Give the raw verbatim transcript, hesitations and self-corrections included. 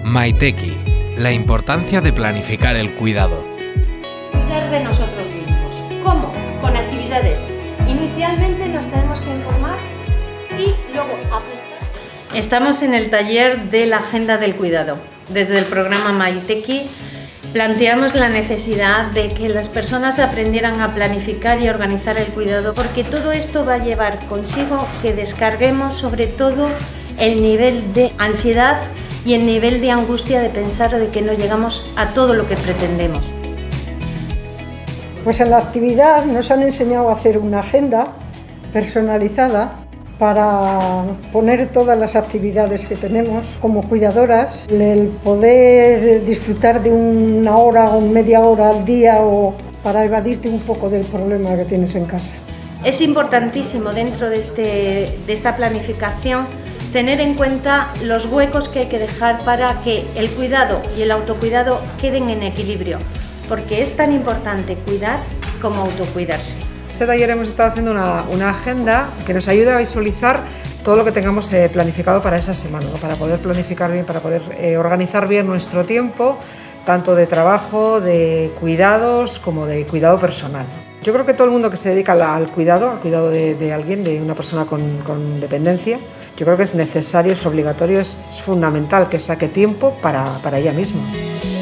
Maiteki, la importancia de planificar el cuidado. Cuidar de nosotros mismos. ¿Cómo? Con actividades. Inicialmente nos tenemos que informar y luego apuntar. Estamos en el taller de la Agenda del Cuidado. Desde el programa Maiteki planteamos la necesidad de que las personas aprendieran a planificar y organizar el cuidado, porque todo esto va a llevar consigo que descarguemos sobre todo el nivel de ansiedad y el nivel de angustia de pensar de que no llegamos a todo lo que pretendemos. Pues en la actividad nos han enseñado a hacer una agenda personalizada para poner todas las actividades que tenemos como cuidadoras, el poder disfrutar de una hora o media hora al día o para evadirte un poco del problema que tienes en casa. Es importantísimo dentro de, este, de esta planificación tener en cuenta los huecos que hay que dejar para que el cuidado y el autocuidado queden en equilibrio, porque es tan importante cuidar como autocuidarse. Este taller hemos estado haciendo una, una agenda que nos ayuda a visualizar todo lo que tengamos eh, planificado para esa semana, ¿no? Para poder planificar bien, para poder eh, organizar bien nuestro tiempo, tanto de trabajo, de cuidados, como de cuidado personal. Yo creo que todo el mundo que se dedica al cuidado, al cuidado de, de alguien, de una persona con, con dependencia, yo creo que es necesario, es obligatorio, es, es fundamental que saque tiempo para, para ella misma.